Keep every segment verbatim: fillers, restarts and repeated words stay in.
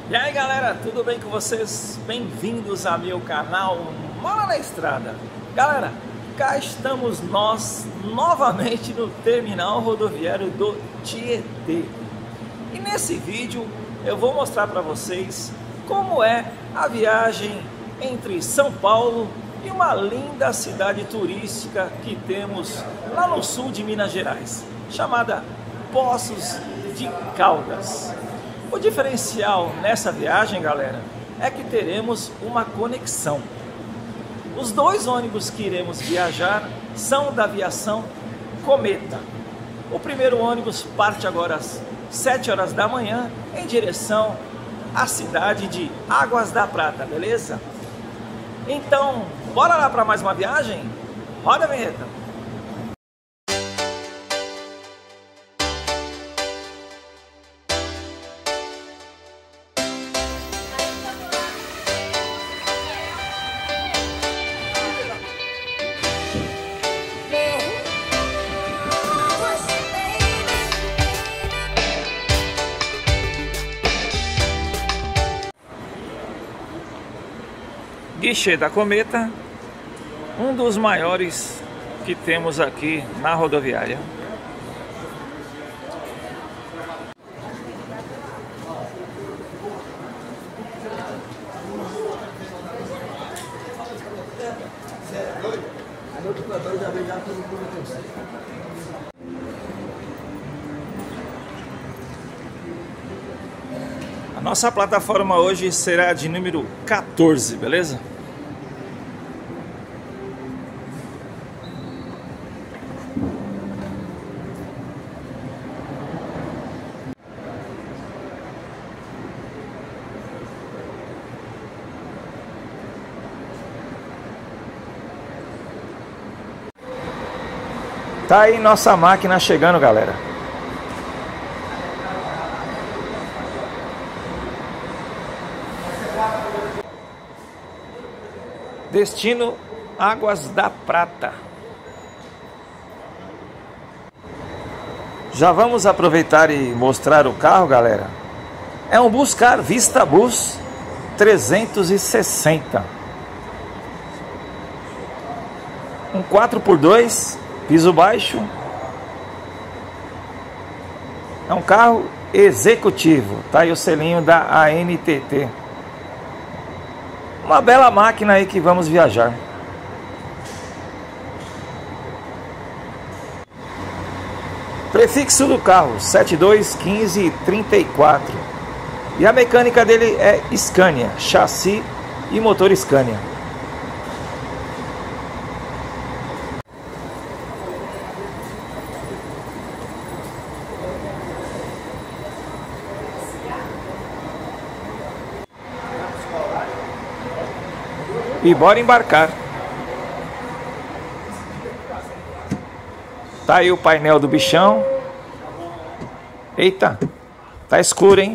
E aí galera, tudo bem com vocês? Bem-vindos ao meu canal Mora na Estrada. Galera, cá estamos nós novamente no terminal rodoviário do Tietê. E nesse vídeo eu vou mostrar para vocês como é a viagem entre São Paulo e uma linda cidade turística que temos lá no sul de Minas Gerais, chamada Poços de Caldas. O diferencial nessa viagem, galera, é que teremos uma conexão. Os dois ônibus que iremos viajar são da aviação Cometa. O primeiro ônibus parte agora às sete horas da manhã em direção à cidade de Águas da Prata, beleza? Então, bora lá para mais uma viagem? Roda a vinheta! Guichê da Cometa, um dos maiores que temos aqui na rodoviária. A nossa plataforma hoje será de número quatorze, beleza? Tá aí nossa máquina chegando, galera. Destino Águas da Prata. Já vamos aproveitar e mostrar o carro, galera. É um Buscar Vista Bus trezentos e sessenta. Um quatro por dois, piso baixo. É um carro executivo. Tá aí o selinho da A N T T. Uma bela máquina aí que vamos viajar. Prefixo do carro setenta e dois, quinze e trinta e quatro. E a mecânica dele é Scania, chassi e motor Scania. E bora embarcar. Tá aí o painel do bichão. Eita, tá escuro, hein?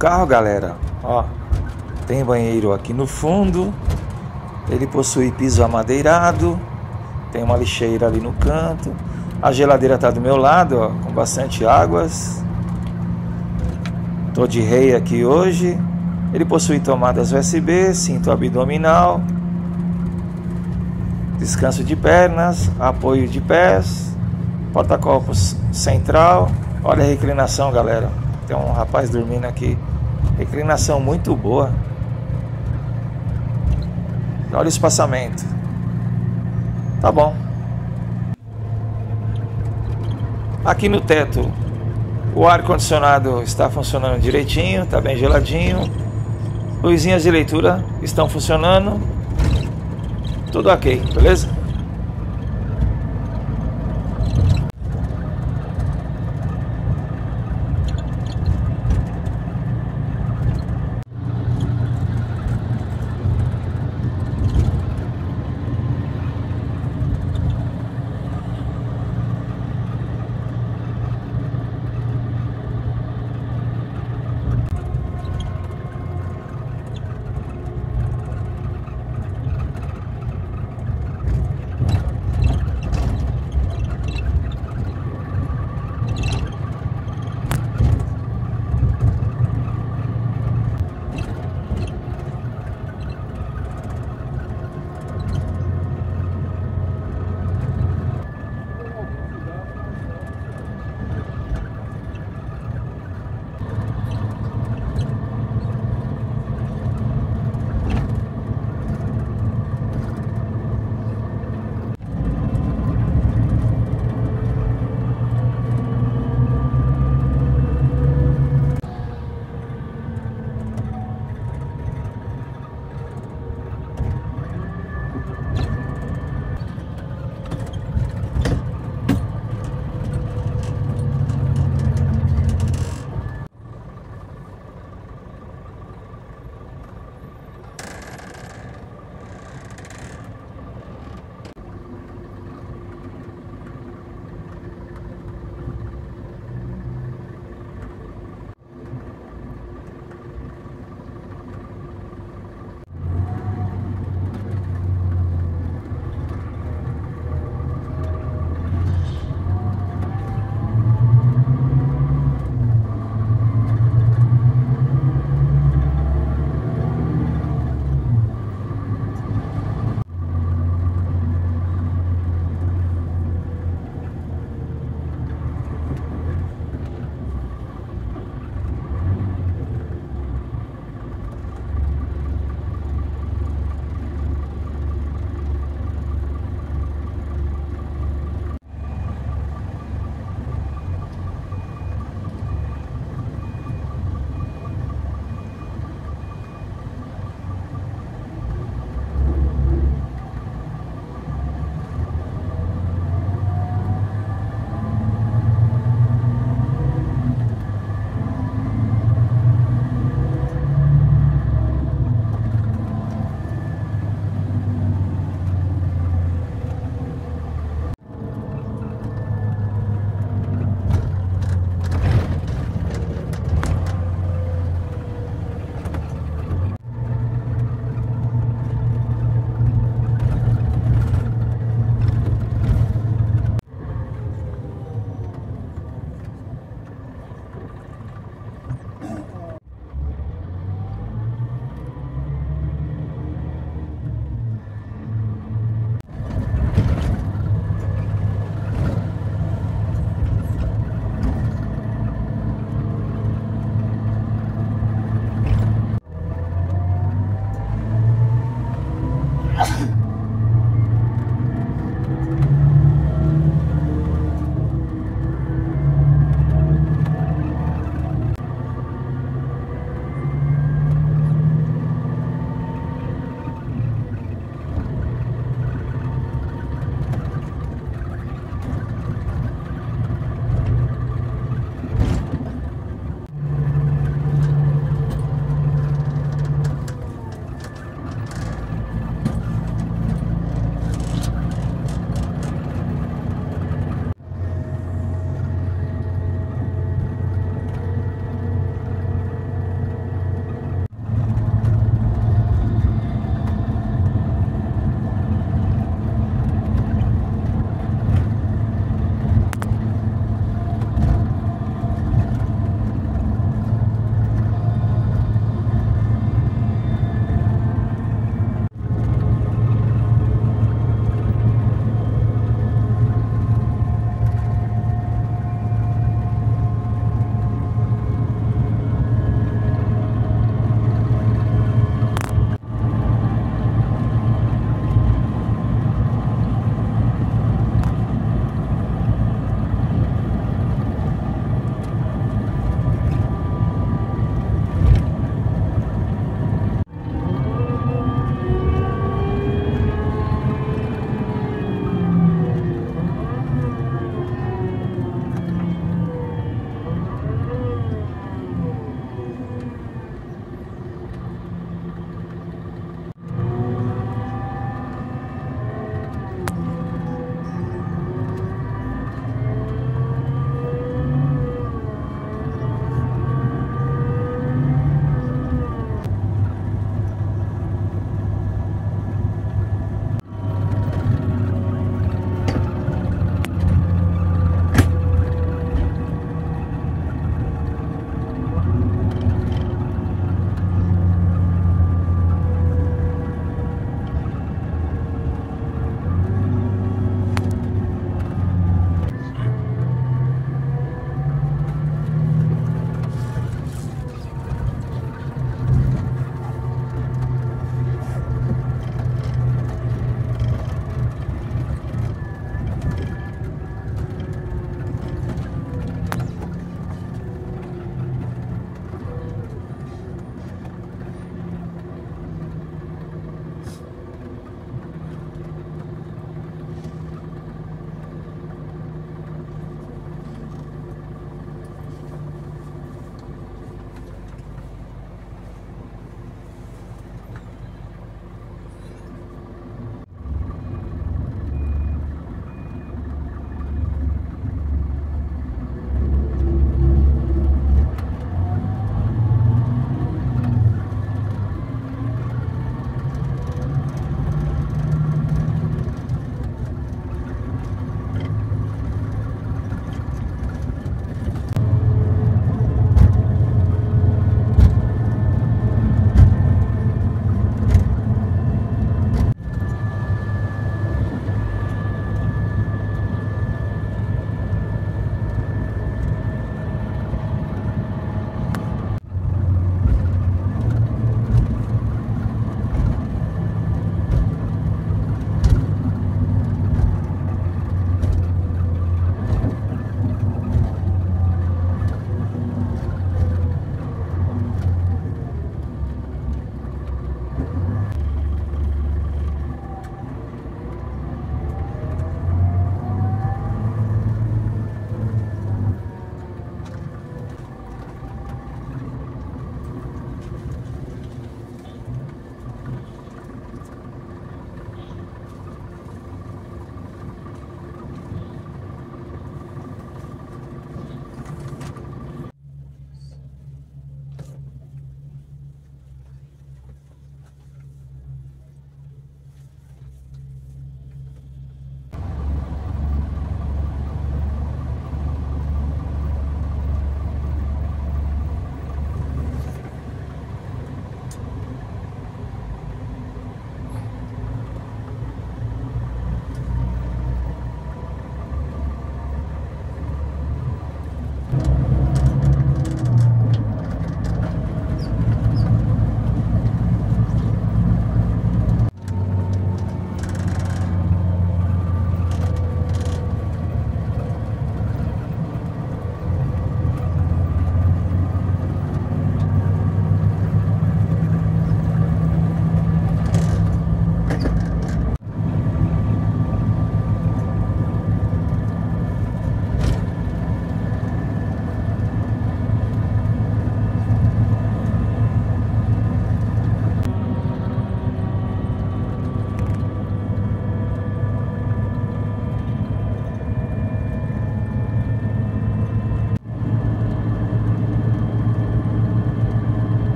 carro, galera, ó, tem banheiro aqui no fundo. Ele possui piso amadeirado. Tem uma lixeira ali no canto. A geladeira está do meu lado, ó, com bastante águas. Tô de rei aqui hoje. Ele possui tomadas U S B, cinto abdominal, descanso de pernas, apoio de pés, porta-copos central. Olha a reclinação, galera. Tem um rapaz dormindo aqui. Reclinação muito boa. Olha o espaçamento. Tá bom. Aqui no teto, o ar-condicionado está funcionando direitinho, está bem geladinho. Luzinhas de leitura estão funcionando. Tudo ok, beleza?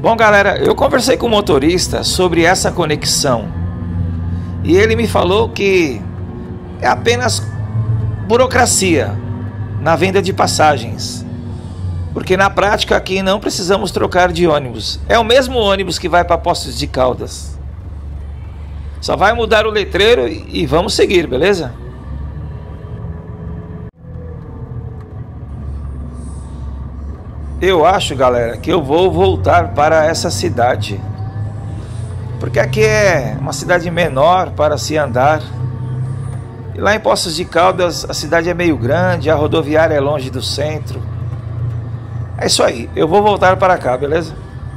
Bom, galera, eu conversei com o motorista sobre essa conexão e ele me falou que é apenas burocracia na venda de passagens, porque na prática aqui não precisamos trocar de ônibus. É o mesmo ônibus que vai para Poços de Caldas. Só vai mudar o letreiro e vamos seguir, beleza? Eu acho, galera, que eu vou voltar para essa cidade, porque aqui é uma cidade menor para se andar. E lá em Poços de Caldas a cidade é meio grande, a rodoviária é longe do centro. É isso aí, eu vou voltar para cá, beleza?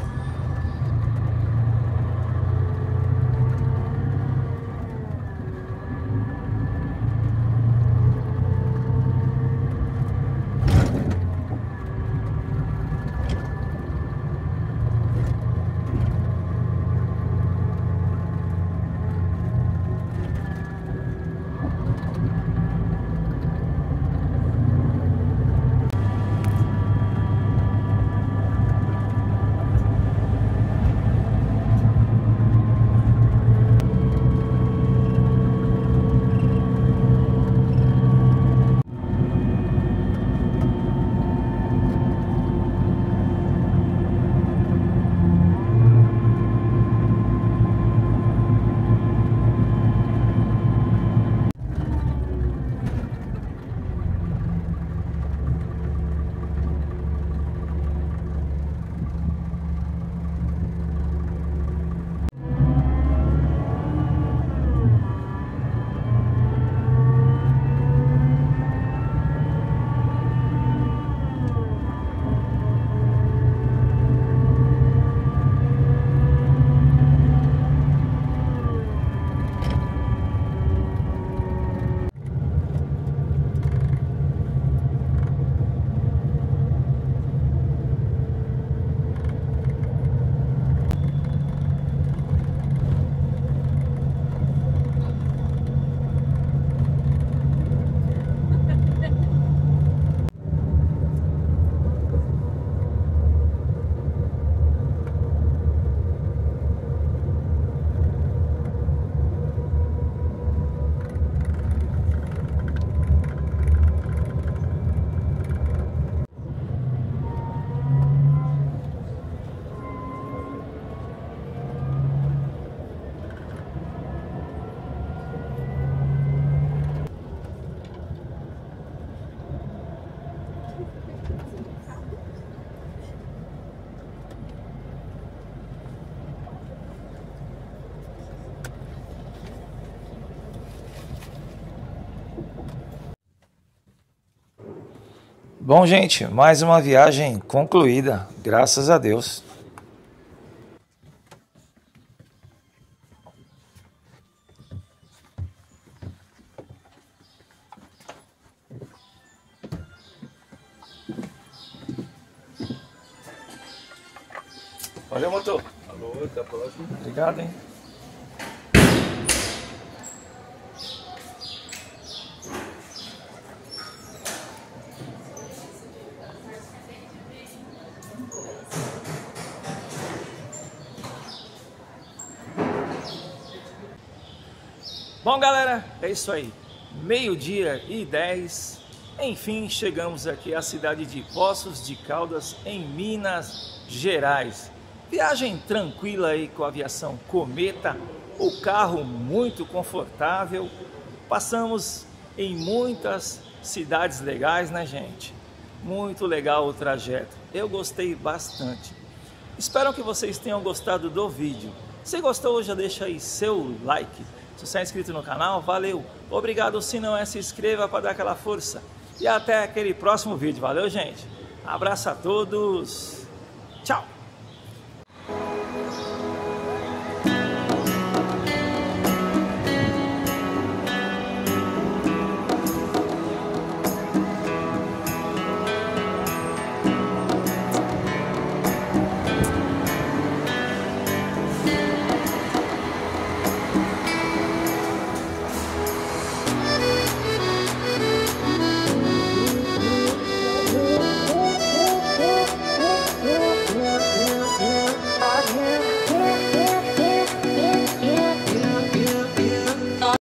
Bom, gente, mais uma viagem concluída, graças a Deus. Valeu, motor. Alô, até a próxima. Obrigado, hein? Bom, galera, é isso aí. Meio-dia e dez. Enfim, chegamos aqui à cidade de Poços de Caldas, em Minas Gerais. Viagem tranquila aí com a aviação Cometa. O carro muito confortável. Passamos em muitas cidades legais, né, gente? Muito legal o trajeto. Eu gostei bastante. Espero que vocês tenham gostado do vídeo. Se gostou, já deixa aí seu like. Se você é inscrito no canal, valeu. Obrigado, se não é, se inscreva para dar aquela força. E até aquele próximo vídeo. Valeu, gente. Abraço a todos. Tchau.